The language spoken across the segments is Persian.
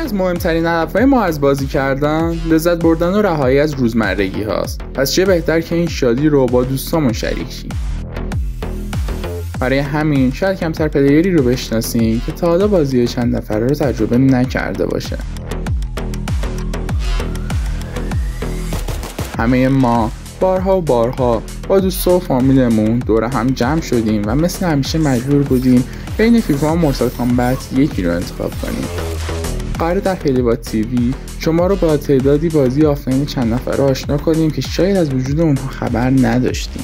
از مهمترین هدفهای ما از بازی کردن لذت بردن و رهایی از روزمرگی هاست. پس چه بهتر که این شادی رو با دوستامون شریک شیم. برای همین شاید کمتر پلیری رو بشناسین که تا حالا بازی چند نفره رو تجربه نکرده باشه. همه ما بارها و بارها با دوستا و فامیلمون دور هم جمع شدیم و مثل همیشه مجبور بودیم بین فیفا و مورتال کامبت یکی رو انتخاب کنیم. قراره در هلیواد تیوی شما رو با تعدادی بازی آفلاین چند نفره آشنا کنیم که شاید از وجود اونها خبر نداشتیم.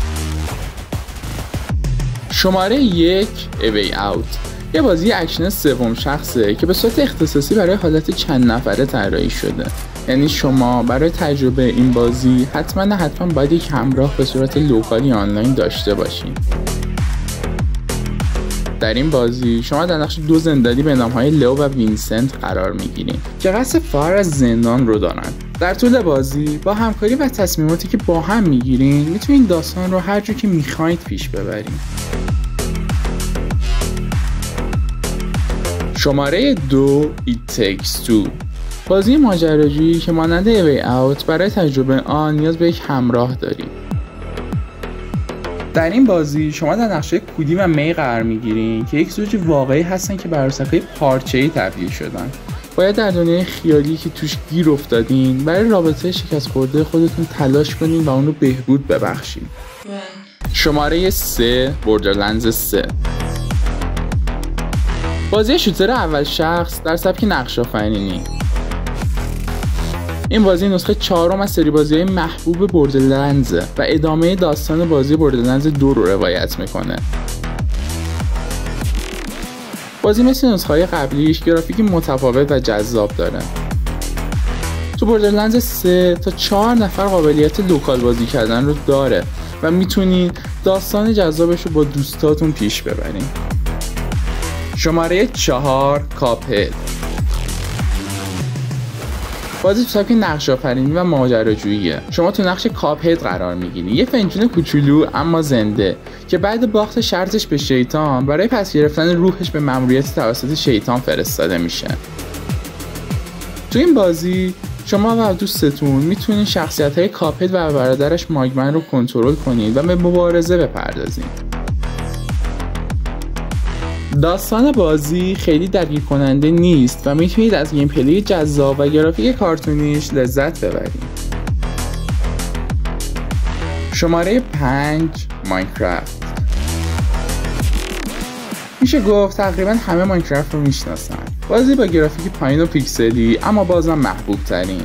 شماره 1 اوی اوت یه بازی اکشن سوم شخصه که به صورت اختصاصی برای حالت چند نفره طراحی شده. یعنی شما برای تجربه این بازی حتما باید یک همراه به صورت لوکالی آنلاین داشته باشین. در این بازی شما در نقش دو زندانی به نام‌های لئو و وینسنت قرار می‌گیرین که قصد فرار از زندان رو دارن. در طول بازی با همکاری و تصمیماتی که با هم می‌گیرین میتونین داستان رو هر جور که می‌خواید پیش ببرین. شماره 2 It Takes Two بازی ماجراجویی که مانند اوی اوت برای تجربه آن نیاز به یک همراه دارید. در این بازی شما در نقشه کودی و می قرار میگیرین که یک زوج واقعی هستن که بر عروسک‌های پارچه‌ای تبدیل شدن. باید در دنیای خیالی که توش گیر افتادین برای رابطه شکست خورده خودتون تلاش کنین و اون رو بهبود ببخشین. شماره 3 بوردرلندز 3 بازی شوتر اول شخص در سبک نقش آفرینی. این بازی نسخه 4 از سری بازی‌های محبوب بوردرلندز و ادامه داستان بازی بوردرلندز 2 رو روایت میکنه. بازی مثل نسخه‌های قبلیش گرافیکی متفاوت و جذاب داره. تو بوردرلندز 3 تا 4 نفر قابلیت لوکال بازی کردن رو داره و میتونین داستان جذابش رو با دوستاتون پیش ببرین. شماره 4 کاپهد بازی تو سبک نقش آفرینی و ماجراجوییه. شما تو نقش کاپهد قرار میگیری، یه فنجون کوچولو اما زنده که بعد باخت شرطش به شیطان برای پس گرفتن روحش به مأموریت توسط شیطان فرستاده میشه. تو این بازی شما و دوستتون میتونید شخصیت‌های کاپهد و برادرش ماگمن رو کنترل کنید و به مبارزه بپردازید. داستان بازی خیلی درگیر کننده نیست و میتونید از گیم پلی جذاب و گرافیک کارتونیش لذت ببرید. شماره 5 ماینکرافت میشه گفت تقریبا همه ماینکرافت رو میشناسن. بازی با گرافیک پایین و پیکسلی اما بازم محبوب ترین.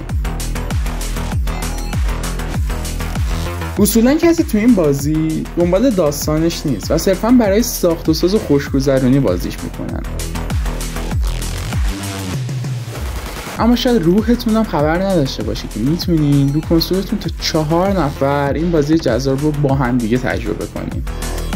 اصولا کسی تو این بازی دنبال داستانش نیست و صرفا برای ساخت و ساز و خوشگذرونی بازیش میکنن. اما شاید روحتون هم خبر نداشته باشه که میتونین رو کنسولتون تا 4 نفر این بازی جذاب رو با هم دیگه تجربه کنین.